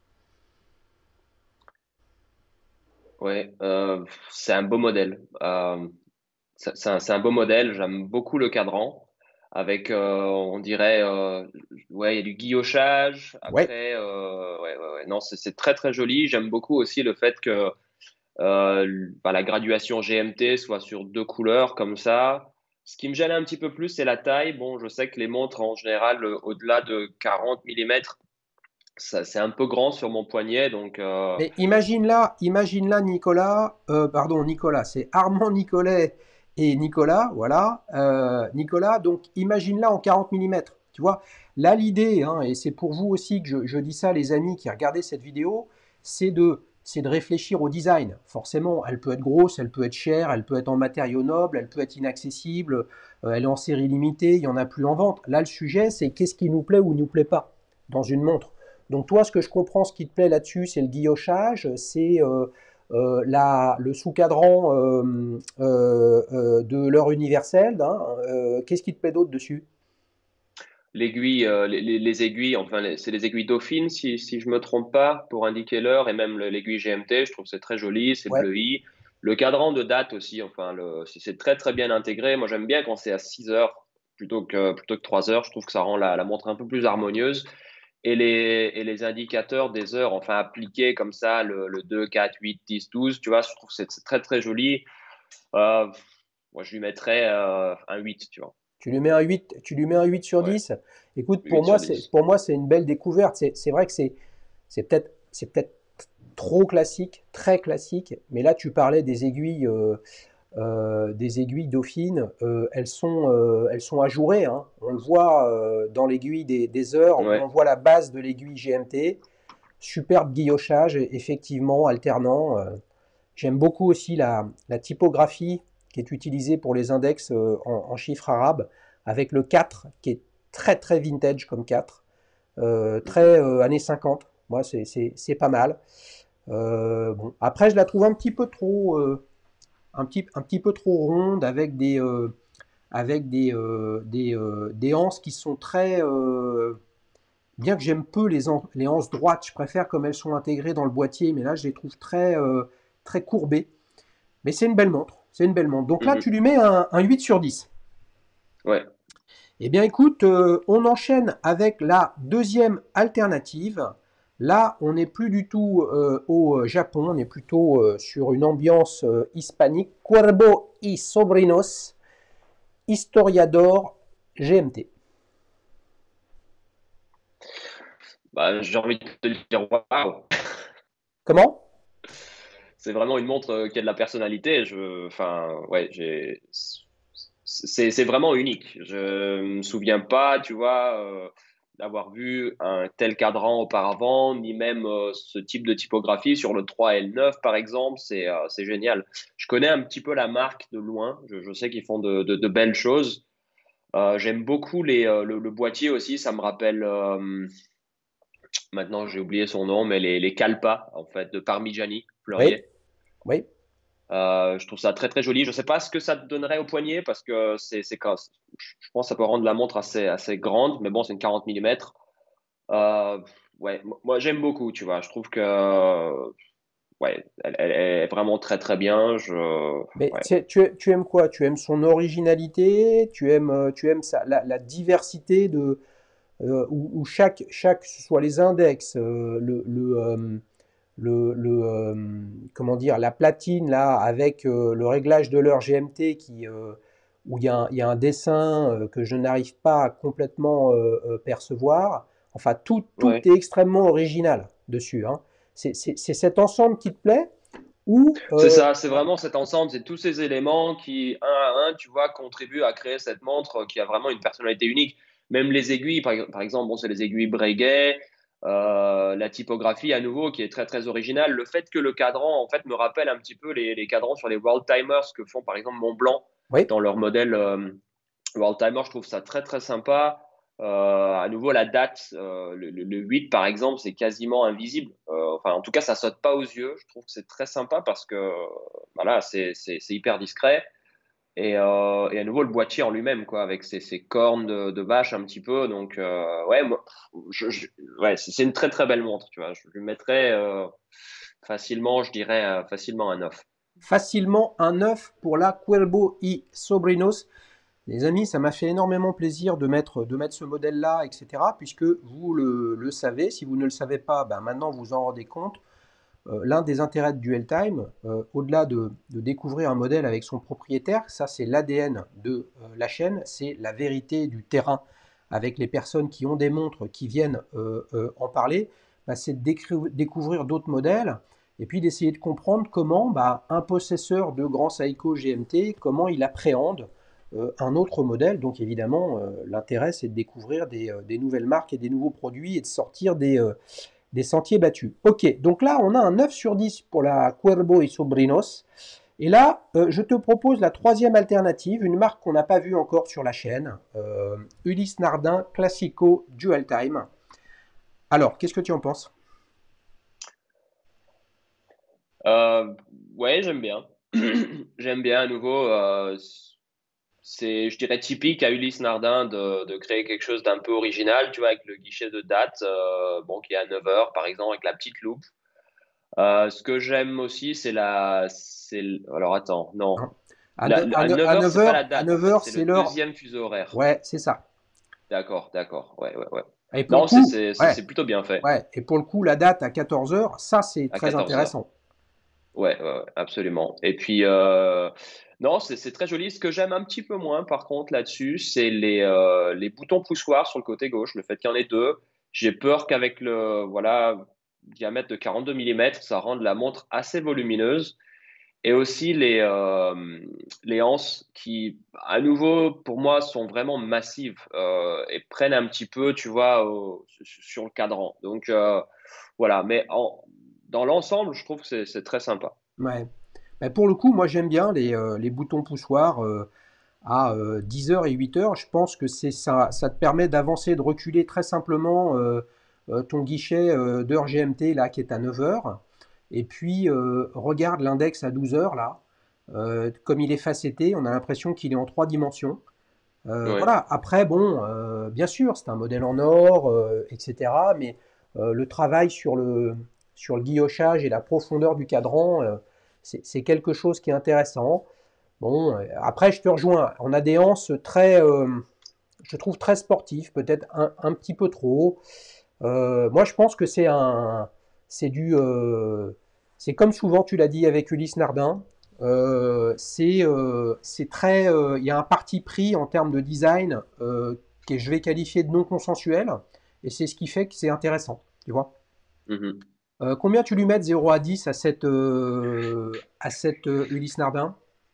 [SPEAKER 2] Ouais, c'est un beau modèle. C'est un beau modèle. J'aime beaucoup le cadran avec, on dirait, ouais, il y a du guillochage.
[SPEAKER 1] Ouais.
[SPEAKER 2] Après, non, c'est très très joli. J'aime beaucoup aussi le fait que bah, la graduation GMT soit sur 2 couleurs comme ça. Ce qui me gêne un petit peu plus, c'est la taille. Bon, je sais que les montres en général, au-delà de 40 mm, ça, c'est un peu grand sur mon poignet. Donc,
[SPEAKER 1] Mais imagine là, Nicolas, pardon, Nicolas, c'est Armand Nicolet et Nicolas, voilà. Nicolas, donc imagine-la en 40 mm. Tu vois, là, l'idée, hein, et c'est pour vous aussi que je dis ça, les amis qui regardez cette vidéo, c'est de réfléchir au design. Forcément, elle peut être grosse, elle peut être chère, elle peut être en matériaux nobles, elle peut être inaccessible, elle est en série limitée, il n'y en a plus en vente. Là, le sujet, c'est qu'est-ce qui nous plaît ou nous plaît pas dans une montre. Donc toi, ce que je comprends, ce qui te plaît là-dessus, c'est le guillochage, c'est le sous-cadran de l'heure universelle, hein. Qu'est-ce qui te plaît d'autre dessus?
[SPEAKER 2] l'aiguille, les aiguilles, enfin, c'est les aiguilles Dauphine, si je me trompe pas, pour indiquer l'heure, et même l'aiguille GMT, je trouve que c'est très joli, c'est
[SPEAKER 1] Ouais.
[SPEAKER 2] bleui. Le cadran de date aussi, enfin, c'est très très bien intégré. Moi, j'aime bien quand c'est à 6 heures plutôt que 3 heures. Je trouve que ça rend la montre un peu plus harmonieuse. Et les indicateurs des heures, enfin, appliqués comme ça, le 2, 4, 8, 10, 12, tu vois, je trouve que c'est très très joli. Euh, Moi, je lui mettrais un 8, tu vois.
[SPEAKER 1] Tu lui mets un 8 sur
[SPEAKER 2] Ouais,
[SPEAKER 1] 10. Écoute,
[SPEAKER 2] 8 sur 10.
[SPEAKER 1] pour moi, c'est une belle découverte. C'est vrai que c'est peut-être trop classique, très classique, mais là, tu parlais des aiguilles Dauphine, elles sont ajourées, hein. On le voit dans l'aiguille des heures, où on
[SPEAKER 2] Ouais.
[SPEAKER 1] voit la base de l'aiguille GMT. Superbe guillochage, effectivement, alternant. J'aime beaucoup aussi la typographie qui est utilisée pour les index en chiffres arabes, avec le 4 qui est très très vintage comme 4, très années 50. Moi, c'est pas mal. Bon. Après, je la trouve un petit peu trop ronde avec des anses qui sont très. Bien que j'aime peu les anses droites, je préfère comme elles sont intégrées dans le boîtier, mais là je les trouve très courbées. Mais c'est une belle montre. C'est une belle montre. Donc là, tu
[SPEAKER 2] Mhm.
[SPEAKER 1] lui mets un 8 sur 10.
[SPEAKER 2] Ouais.
[SPEAKER 1] Eh bien écoute, on enchaîne avec la deuxième alternative. Là, on n'est plus du tout au Japon, on est plutôt sur une ambiance hispanique. Cuervo y Sobrinos, Historiador GMT.
[SPEAKER 2] Bah, j'ai envie de te dire waouh.
[SPEAKER 1] Comment?
[SPEAKER 2] C'est vraiment une montre qui a de la personnalité. Enfin, ouais, c'est vraiment unique. Je me souviens pas, tu vois, d'avoir vu un tel cadran auparavant, ni même ce type de typographie sur le 3 et le 9, par exemple. C'est génial. Je connais un petit peu la marque de loin. Je sais qu'ils font de belles choses. J'aime beaucoup le boîtier aussi. Ça me rappelle, maintenant j'ai oublié son nom, mais les Kalpa, en fait, de Parmigiani,
[SPEAKER 1] Oui,
[SPEAKER 2] Fleurier.
[SPEAKER 1] oui.
[SPEAKER 2] Je trouve ça très très joli. Je sais pas ce que ça te donnerait au poignet parce que je pense que ça peut rendre la montre assez grande, mais bon, c'est une 40 mm. Ouais, moi j'aime beaucoup, tu vois. Je trouve que ouais, elle est vraiment très très bien.
[SPEAKER 1] Mais
[SPEAKER 2] Ouais,
[SPEAKER 1] tu aimes quoi? Tu aimes son originalité? Tu aimes la diversité où chaque, que ce soit les index, comment dire, la platine là, avec le réglage de l'heure GMT où il y a un dessin que je n'arrive pas à complètement percevoir. Enfin, tout
[SPEAKER 2] ouais.
[SPEAKER 1] est extrêmement original dessus, hein. C'est cet ensemble qui te plaît ou
[SPEAKER 2] C'est ça, c'est vraiment cet ensemble, c'est tous ces éléments qui, un à un, tu vois, contribuent à créer cette montre qui a vraiment une personnalité unique. Même les aiguilles, par exemple, bon, c'est les aiguilles Breguet, la typographie à nouveau qui est très très originale. Le fait que le cadran, en fait, me rappelle un petit peu les cadrans sur les World Timers que font par exemple Montblanc
[SPEAKER 1] oui,
[SPEAKER 2] dans leur modèle World Timer, je trouve ça très très sympa. À nouveau, la date, le 8 par exemple, c'est quasiment invisible. Enfin, en tout cas, ça saute pas aux yeux. Je trouve que c'est très sympa parce que voilà, c'est hyper discret. Et à nouveau, le boîtier en lui-même, quoi, avec ses cornes de vache un petit peu. Donc, ouais, ouais, c'est une très très belle montre, tu vois. Je lui mettrais facilement, je dirais, facilement un 9.
[SPEAKER 1] facilement un 9 pour la Cuervo y Sobrinos. Les amis, ça m'a fait énormément plaisir de mettre ce modèle-là, etc., puisque vous le savez. Si vous ne le savez pas, ben maintenant vous en rendez compte. L'un des intérêts de Dual Time, au-delà de découvrir un modèle avec son propriétaire, ça c'est l'ADN de la chaîne, c'est la vérité du terrain avec les personnes qui ont des montres qui viennent en parler, bah, c'est de découvrir d'autres modèles et puis d'essayer de comprendre comment bah, un possesseur de grands Seiko GMT, comment il appréhende un autre modèle. Donc évidemment, l'intérêt c'est de découvrir des nouvelles marques et des nouveaux produits et de sortir des sentiers battus. Ok, donc là, on a un 9 sur 10 pour la Cuervo y Sobrinos. Et là, je te propose la troisième alternative, une marque qu'on n'a pas vue encore sur la chaîne, Ulysse Nardin Classico Dual Time. Alors, qu'est-ce que tu en penses?
[SPEAKER 2] Euh, ouais, j'aime bien. J'aime bien à nouveau. C'est, je dirais, typique à Ulysse Nardin de créer quelque chose d'un peu original, tu vois, avec le guichet de date, bon, qui est à 9 heures, par exemple, avec la petite loupe. Ce que j'aime aussi, alors attends, non.
[SPEAKER 1] Hein. À
[SPEAKER 2] 9 heures,
[SPEAKER 1] 9
[SPEAKER 2] c'est pas
[SPEAKER 1] heures,
[SPEAKER 2] la
[SPEAKER 1] à
[SPEAKER 2] date, en
[SPEAKER 1] 9
[SPEAKER 2] fait,
[SPEAKER 1] heures,
[SPEAKER 2] c'est le
[SPEAKER 1] c'est l'heure.
[SPEAKER 2] deuxième fuseau horaire.
[SPEAKER 1] Ouais, c'est ça.
[SPEAKER 2] D'accord, d'accord, ouais, ouais, ouais.
[SPEAKER 1] Et pour le
[SPEAKER 2] Non,
[SPEAKER 1] coup, ouais,
[SPEAKER 2] c'est plutôt bien fait,
[SPEAKER 1] ouais. Et pour le coup, la date à 14 heures, ça c'est
[SPEAKER 2] à
[SPEAKER 1] très
[SPEAKER 2] 14 heures.
[SPEAKER 1] intéressant.
[SPEAKER 2] Ouais, ouais, ouais, absolument. Et puis, non, c'est très joli. Ce que j'aime un petit peu moins, par contre, là-dessus, c'est les boutons poussoirs sur le côté gauche, le fait qu'il y en ait deux. J'ai peur qu'avec le voilà, diamètre de 42 mm, ça rende la montre assez volumineuse. Et aussi les anses qui, à nouveau, pour moi, sont vraiment massives et prennent un petit peu, tu vois, sur le cadran. Donc, voilà. Mais dans l'ensemble, je trouve que c'est très sympa.
[SPEAKER 1] Ouais. Mais pour le coup, moi j'aime bien les boutons poussoirs à 10 heures et 8 heures. Je pense que c'est ça, ça te permet d'avancer, de reculer très simplement ton guichet d'heure GMT là qui est à 9 heures. Et puis regarde l'index à 12 heures là. Comme il est facetté, on a l'impression qu'il est en trois dimensions.
[SPEAKER 2] Ouais.
[SPEAKER 1] Voilà, après, bon, bien sûr, c'est un modèle en or, etc. Mais le travail sur le guillochage et la profondeur du cadran, c'est quelque chose qui est intéressant. Bon, après, je te rejoins. On a des anses très, je trouve très sportives, peut-être un petit peu trop. Moi, je pense que c'est du, c'est comme souvent tu l'as dit avec Ulysse Nardin. C'est très, il y a un parti pris en termes de design que je vais qualifier de non consensuel, et c'est ce qui fait que c'est intéressant. tu vois.
[SPEAKER 2] Mhm.
[SPEAKER 1] Combien tu lui mets de 0 à 10 à cette Ulysse Nardin?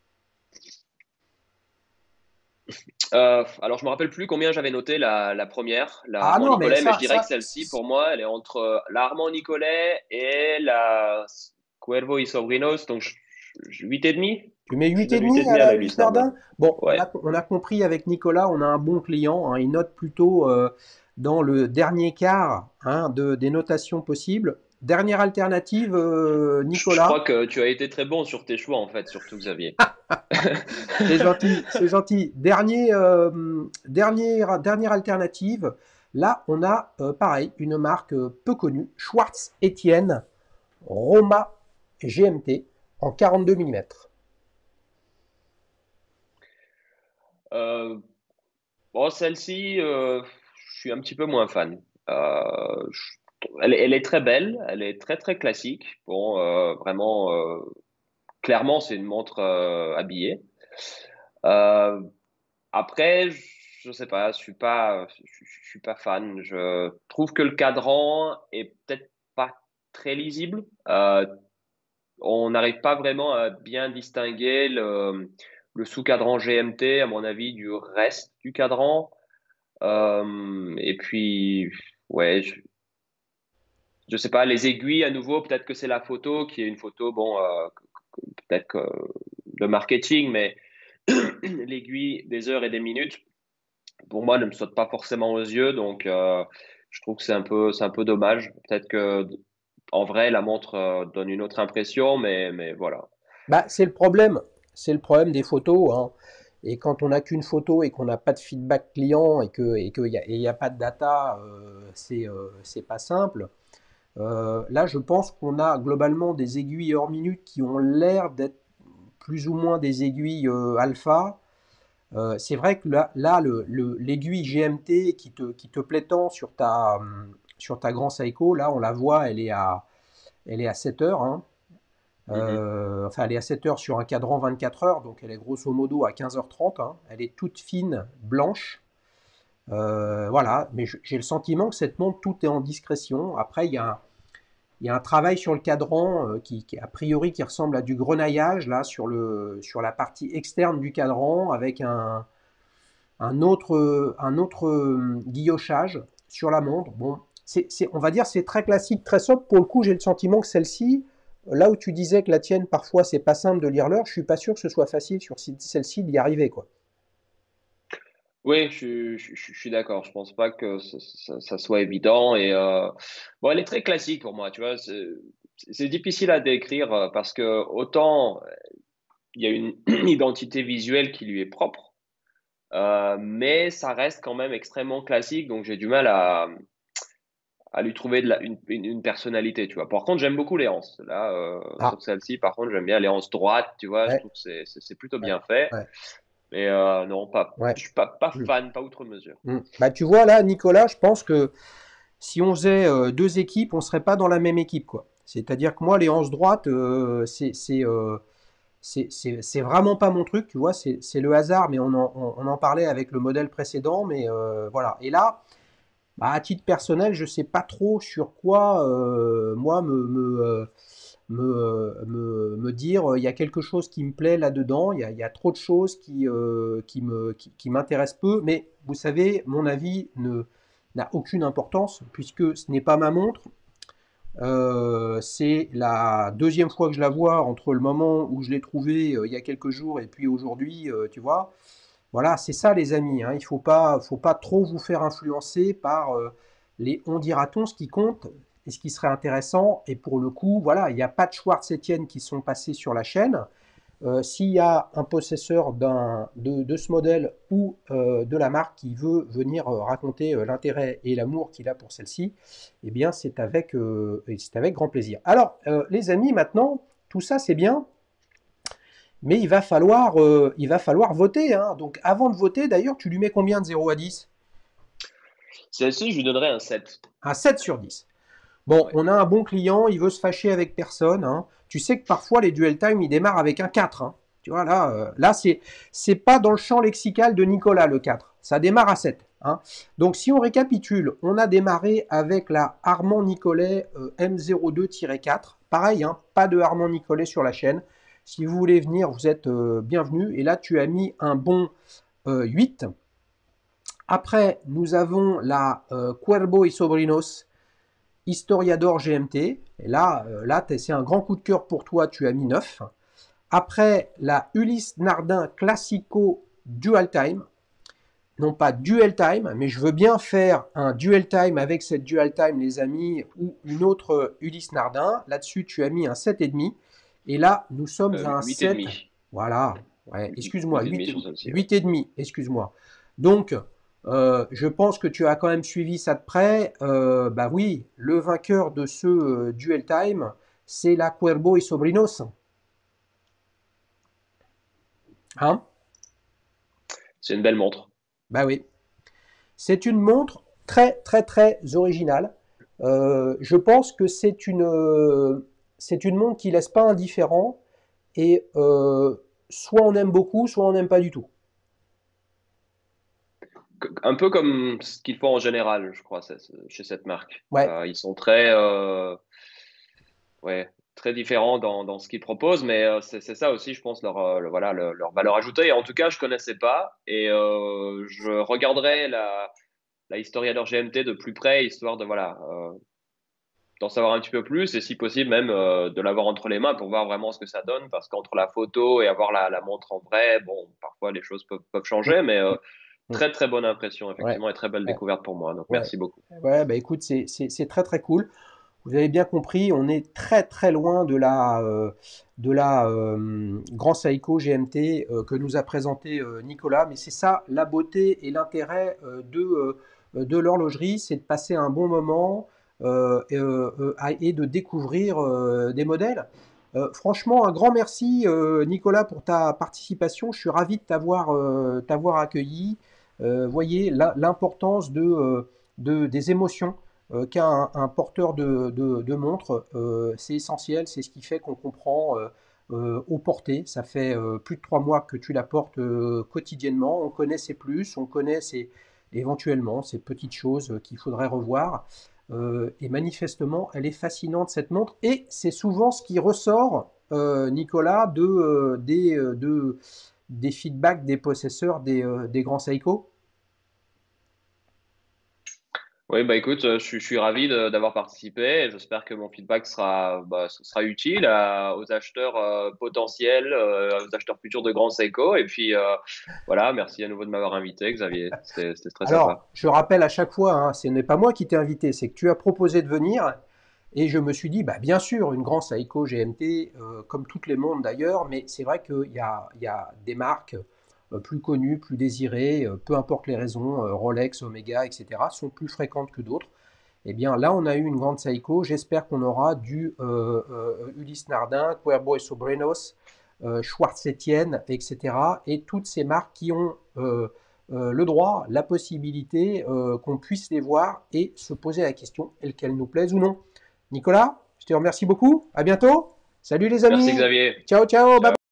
[SPEAKER 2] Alors, je me rappelle plus combien j'avais noté la première, la
[SPEAKER 1] Ah
[SPEAKER 2] Armand
[SPEAKER 1] non, mais
[SPEAKER 2] Nicolet, mais je
[SPEAKER 1] ça,
[SPEAKER 2] dirais que celle-ci, pour moi, elle est entre la Armand Nicolet et la Cuervo y Sobrinos, donc 8,5.
[SPEAKER 1] tu mets
[SPEAKER 2] Je
[SPEAKER 1] 8 et
[SPEAKER 2] donne huit et
[SPEAKER 1] demi à
[SPEAKER 2] demi à
[SPEAKER 1] la
[SPEAKER 2] la
[SPEAKER 1] Ulysse
[SPEAKER 2] Ulysse Nardin.
[SPEAKER 1] Nardin? Bon,
[SPEAKER 2] Ouais.
[SPEAKER 1] on a compris avec Nicolas, on a un bon client, hein, il note plutôt dans le dernier quart, hein, des notations possibles. Dernière alternative,
[SPEAKER 2] Je
[SPEAKER 1] Nicolas.
[SPEAKER 2] crois que tu as été très bon sur tes choix, en fait, surtout Xavier.
[SPEAKER 1] C'est gentil, c'est gentil. Dernière alternative. Là, on a pareil, une marque peu connue, Schwartz Etienne Roma GMT en 42 mm.
[SPEAKER 2] Euh, bon, celle-ci, je suis un petit peu moins fan. Elle est très belle, elle est très très classique. Bon, vraiment, clairement, c'est une montre habillée. Euh, Après, je sais pas, je suis pas fan. Je trouve que le cadran est peut-être pas très lisible. On n'arrive pas vraiment à bien distinguer le sous-cadran GMT, à mon avis, du reste du cadran. Et puis, ouais, je sais pas, les aiguilles, à nouveau, peut-être que c'est la photo qui est une photo, bon, peut-être que de marketing, mais l'aiguille des heures et des minutes, pour moi, ne me saute pas forcément aux yeux. Donc, je trouve que c'est un peu dommage. Peut-être que, en vrai, la montre donne une autre impression, mais voilà.
[SPEAKER 1] Bah, c'est le problème des photos, hein. Et quand on n'a qu'une photo et qu'on n'a pas de feedback client et qu'il n'y a pas de data, c'est pas simple. Là, je pense qu'on a globalement des aiguilles hors minute qui ont l'air d'être plus ou moins des aiguilles alpha. C'est vrai que l'aiguille GMT qui te plaît tant sur ta Grand Seiko, là, on la voit, elle est à 7 heures, hein.
[SPEAKER 2] Mhm.
[SPEAKER 1] Enfin, elle est à 7 heures sur un cadran 24 heures, donc elle est grosso modo à 15h30, hein. Elle est toute fine, blanche. Voilà, mais j'ai le sentiment que cette montre, tout est en discrétion. Après, il y a un travail sur le cadran a priori, qui ressemble à du grenaillage, là, sur la partie externe du cadran, avec un autre guillochage sur la montre. Bon, on va dire c'est très classique, très sobre. Pour le coup, j'ai le sentiment que celle-ci, là où tu disais que la tienne, parfois, c'est pas simple de lire l'heure, je suis pas sûr que ce soit facile sur celle-ci d'y arriver, quoi.
[SPEAKER 2] Oui, je suis d'accord. Je pense pas que ça soit évident. Et bon, elle est très classique pour moi. Tu vois, c'est difficile à décrire parce que autant il y a une identité visuelle qui lui est propre, mais ça reste quand même extrêmement classique. Donc j'ai du mal à lui trouver une personnalité. Tu vois. Par contre, j'aime beaucoup les anses. Là,
[SPEAKER 1] Ah,
[SPEAKER 2] sur celle-ci, par contre, j'aime bien les anses droites. Tu vois, je
[SPEAKER 1] ouais,
[SPEAKER 2] trouve que c'est plutôt
[SPEAKER 1] ouais,
[SPEAKER 2] bien fait.
[SPEAKER 1] ouais,
[SPEAKER 2] Mais non,
[SPEAKER 1] ouais.
[SPEAKER 2] je suis pas
[SPEAKER 1] Mm,
[SPEAKER 2] fan, pas outre mesure.
[SPEAKER 1] mm. Bah, tu vois, là, Nicolas, je pense que si on faisait deux équipes, on serait pas dans la même équipe, quoi. C'est-à-dire que moi, les hanches droites, c'est vraiment pas mon truc, tu vois, c'est le hasard, mais on en parlait avec le modèle précédent, mais voilà. Et là, bah, à titre personnel, je sais pas trop sur quoi, moi, me dire, il y a quelque chose qui me plaît là-dedans, il y a trop de choses qui m'intéressent peu, mais vous savez, mon avis n'a aucune importance, puisque ce n'est pas ma montre, c'est la deuxième fois que je la vois entre le moment où je l'ai trouvée il y a quelques jours et puis aujourd'hui, tu vois. Voilà, c'est ça les amis, hein. Il faut pas trop vous faire influencer par les on dira-t-on. Ce qui compte et ce qui serait intéressant. Et pour le coup, voilà, il n'y a pas de Schwartz Etienne qui sont passés sur la chaîne. S'il y a un possesseur de ce modèle ou de la marque qui veut venir raconter l'intérêt et l'amour qu'il a pour celle-ci, eh bien c'est avec grand plaisir. Alors, les amis, maintenant, tout ça c'est bien, mais il va falloir voter, hein. Donc avant de voter, d'ailleurs, tu lui mets combien de 0 à 10?
[SPEAKER 2] Celle-ci, je lui donnerais un 7.
[SPEAKER 1] Un 7 sur 10. Bon,
[SPEAKER 2] Ouais.
[SPEAKER 1] on a un bon client, il veut se fâcher avec personne, hein. Tu sais que parfois les duel time, ils démarrent avec un 4, hein. Tu vois, là, c'est pas dans le champ lexical de Nicolas le 4. Ça démarre à 7. hein. Donc si on récapitule, on a démarré avec la Armand Nicolet M02-4. Pareil, hein, pas de Armand Nicolet sur la chaîne. Si vous voulez venir, vous êtes bienvenus. Et là, tu as mis un bon 8. Après, nous avons la Cuervo y Sobrinos Historiador GMT. Et là, c'est un grand coup de cœur pour toi, tu as mis 9. Après, la Ulysse Nardin Classico Dual Time. Non pas Dual Time, mais je veux bien faire un Dual Time avec cette Dual Time, les amis, ou une autre Ulysse Nardin. Là-dessus, tu as mis un 7,5. Et là, nous sommes à un 7.
[SPEAKER 2] 8,5.
[SPEAKER 1] Voilà. Ouais, excuse-moi,
[SPEAKER 2] 8,5,
[SPEAKER 1] excuse-moi. Donc, je pense que tu as quand même suivi ça de près. Bah oui, le vainqueur de ce Dual Time, c'est la Cuervo y Sobrinos. Hein?
[SPEAKER 2] C'est une belle montre.
[SPEAKER 1] Bah oui. C'est une montre très, très, très originale. Je pense que c'est une montre qui laisse pas indifférent. Et soit on aime beaucoup, soit on n'aime pas du tout.
[SPEAKER 2] Un peu comme ce qu'ils font en général, je crois, chez cette marque.
[SPEAKER 1] Ouais,
[SPEAKER 2] Ils sont ouais, très différents dans ce qu'ils proposent, mais c'est ça aussi, je pense, voilà, leur valeur ajoutée. Et en tout cas, je connaissais pas et je regarderai la Historiador GMT de plus près, histoire de voilà, d'en savoir un petit peu plus et si possible même de l'avoir entre les mains pour voir vraiment ce que ça donne, parce qu'entre la photo et avoir la montre en vrai, bon, parfois les choses peuvent changer, mais très très bonne impression,
[SPEAKER 1] ouais,
[SPEAKER 2] effectivement, et très belle
[SPEAKER 1] ouais,
[SPEAKER 2] découverte pour moi. Donc
[SPEAKER 1] ouais.
[SPEAKER 2] merci beaucoup.
[SPEAKER 1] Ouais, bah écoute, c'est très très cool. Vous avez bien compris, on est très très loin de la Grand Seiko GMT que nous a présenté Nicolas, mais c'est ça la beauté et l'intérêt de l'horlogerie, c'est de passer un bon moment et de découvrir des modèles. Franchement, un grand merci Nicolas pour ta participation. Je suis ravi de t'avoir accueilli. Voyez l'importance des émotions qu'a un porteur de montre. C'est essentiel, c'est ce qui fait qu'on comprend au porté. Ça fait plus de 3 mois que tu la portes quotidiennement. On connaît ses plus, on connaît éventuellement ces petites choses qu'il faudrait revoir. Et manifestement, elle est fascinante cette montre. Et c'est souvent ce qui ressort, Nicolas, des feedbacks des possesseurs des grands Seiko.
[SPEAKER 2] Oui, bah écoute, je suis ravi d'avoir participé. J'espère que mon feedback sera utile aux acheteurs potentiels, aux acheteurs futurs de Grand Seiko. Et puis voilà, merci à nouveau de m'avoir invité, Xavier. C'était très
[SPEAKER 1] Alors,
[SPEAKER 2] sympa.
[SPEAKER 1] je rappelle à chaque fois, hein, ce n'est pas moi qui t'ai invité, c'est que tu as proposé de venir. Et je me suis dit, bah, bien sûr, une grande Seiko GMT, comme toutes les montres d'ailleurs, mais c'est vrai qu'il y a des marques plus connues, plus désirées, peu importe les raisons, Rolex, Omega, etc., sont plus fréquentes que d'autres. Eh bien, là, on a eu une grande Seiko. J'espère qu'on aura du Ulysse Nardin, Cuervo y Sobrinos, Schwartz Etienne, etc. Et toutes ces marques qui ont le droit, la possibilité qu'on puisse les voir et se poser la question, qu'elles nous plaisent ou non. Nicolas, je te remercie beaucoup. À bientôt. Salut les
[SPEAKER 2] Merci,
[SPEAKER 1] amis.
[SPEAKER 2] Xavier.
[SPEAKER 1] Ciao, ciao. Bye.
[SPEAKER 2] Ciao.